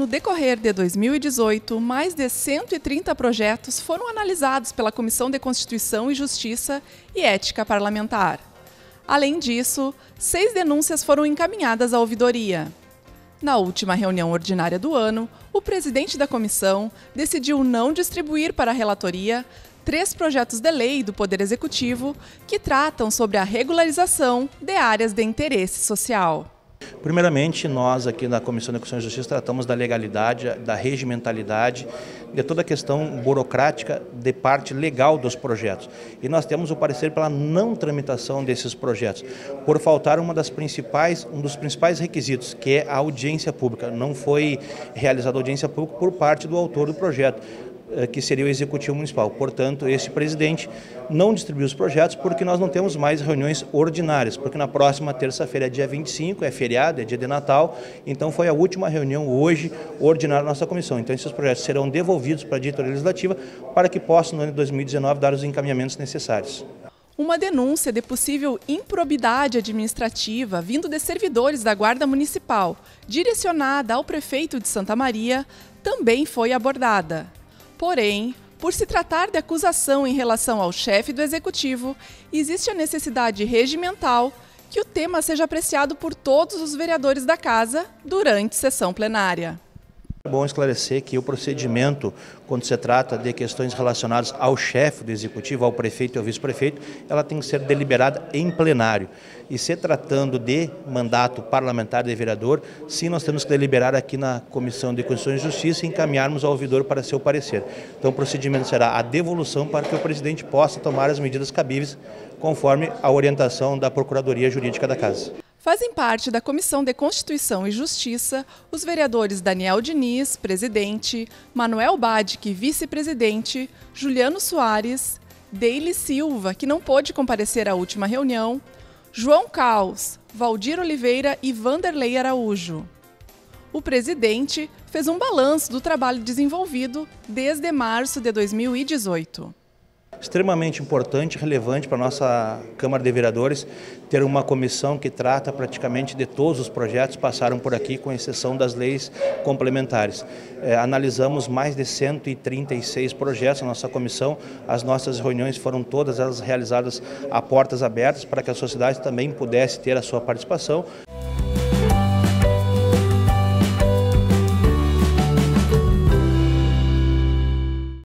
No decorrer de 2018, mais de 130 projetos foram analisados pela Comissão de Constituição e Justiça e Ética Parlamentar. Além disso, 6 denúncias foram encaminhadas à ouvidoria. Na última reunião ordinária do ano, o presidente da comissão decidiu não distribuir para a relatoria 3 projetos de lei do Poder Executivo que tratam sobre a regularização de áreas de interesse social. Primeiramente, nós aqui na Comissão de Constituição e Justiça tratamos da legalidade, da regimentalidade, de toda a questão burocrática de parte legal dos projetos. E nós temos o parecer pela não tramitação desses projetos, por faltar um dos principais requisitos, que é a audiência pública. Não foi realizada audiência pública por parte do autor do projeto, que seria o Executivo Municipal. Portanto, esse presidente não distribuiu os projetos porque nós não temos mais reuniões ordinárias, porque na próxima terça-feira é dia 25, é feriado, é dia de Natal, então foi a última reunião hoje ordinária da nossa comissão. Então esses projetos serão devolvidos para a diretoria legislativa para que possam, no ano de 2019, dar os encaminhamentos necessários. Uma denúncia de possível improbidade administrativa vindo de servidores da Guarda Municipal, direcionada ao prefeito de Santa Maria, também foi abordada. Porém, por se tratar de acusação em relação ao chefe do Executivo, existe a necessidade regimental que o tema seja apreciado por todos os vereadores da Casa durante sessão plenária. É bom esclarecer que o procedimento, quando se trata de questões relacionadas ao chefe do Executivo, ao prefeito e ao vice-prefeito, ela tem que ser deliberada em plenário. E se tratando de mandato parlamentar de vereador, sim, nós temos que deliberar aqui na Comissão de Constituição e Justiça e encaminharmos ao ouvidor para seu parecer. Então o procedimento será a devolução para que o presidente possa tomar as medidas cabíveis conforme a orientação da Procuradoria Jurídica da Casa. Fazem parte da Comissão de Constituição e Justiça os vereadores Daniel Diniz, presidente, Manuel Badic, vice-presidente, Juliano Soares, Deile Silva, que não pôde comparecer à última reunião, João Caos, Valdir Oliveira e Vanderlei Araújo. O presidente fez um balanço do trabalho desenvolvido desde março de 2018. Extremamente importante e relevante para a nossa Câmara de Vereadores ter uma comissão que trata praticamente de todos os projetos que passaram por aqui, com exceção das leis complementares. Analisamos mais de 136 projetos na nossa comissão. As nossas reuniões foram todas elas realizadas a portas abertas para que a sociedade também pudesse ter a sua participação.